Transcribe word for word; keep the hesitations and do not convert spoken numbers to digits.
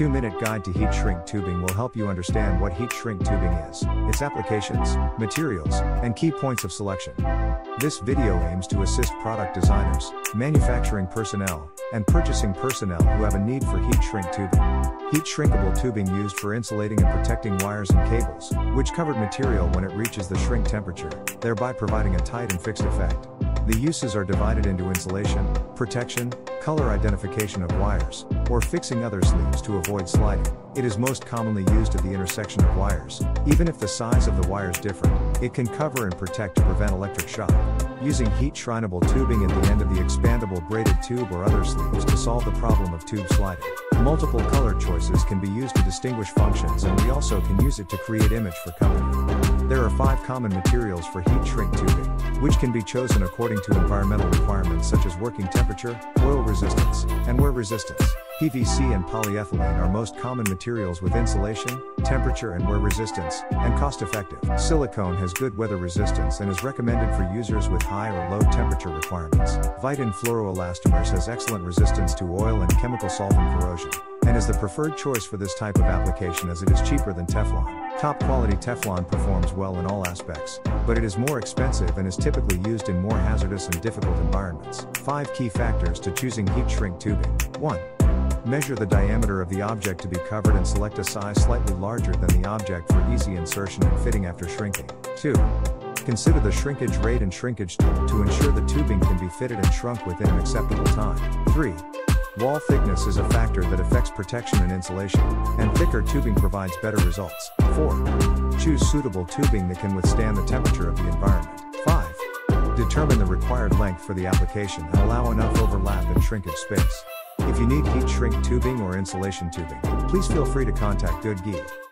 two minute Guide to Heat Shrink Tubing will help you understand what heat shrink tubing is, its applications, materials, and key points of selection. This video aims to assist product designers, manufacturing personnel, and purchasing personnel who have a need for heat shrink tubing. Heat shrinkable tubing used for insulating and protecting wires and cables, which covered material when it reaches the shrink temperature, thereby providing a tight and fixed effect. The uses are divided into insulation, protection, color identification of wires, or fixing other sleeves to avoid sliding. It is most commonly used at the intersection of wires. Even if the size of the wire is different, it can cover and protect to prevent electric shock. Using heat shrinkable tubing at the end of the expandable braided tube or other sleeves to solve the problem of tube sliding. Multiple color choices can be used to distinguish functions, and we also can use it to create image for company. There are five common materials for heat shrink tubing, which can be chosen according to environmental requirements such as working temperature, oil resistance, and wear resistance. P V C and polyethylene are most common materials with insulation, temperature and wear resistance, and cost-effective. Silicone has good weather resistance and is recommended for users with high or low temperature requirements. Vitin fluoroelastomers has excellent resistance to oil and chemical solvent corrosion, and is the preferred choice for this type of application as it is cheaper than Teflon. Top quality Teflon performs well in all aspects, but it is more expensive and is typically used in more hazardous and difficult environments. Five key factors to choosing heat shrink tubing. one. Measure the diameter of the object to be covered and select a size slightly larger than the object for easy insertion and fitting after shrinking. two. Consider the shrinkage rate and shrinkage tool to ensure the tubing can be fitted and shrunk within an acceptable time. three. Wall thickness is a factor that affects protection and insulation, and thicker tubing provides better results. four. Choose suitable tubing that can withstand the temperature of the environment. five. Determine the required length for the application and allow enough overlap and shrinkage space. If you need heat shrink tubing or insulation tubing, please feel free to contact Good G.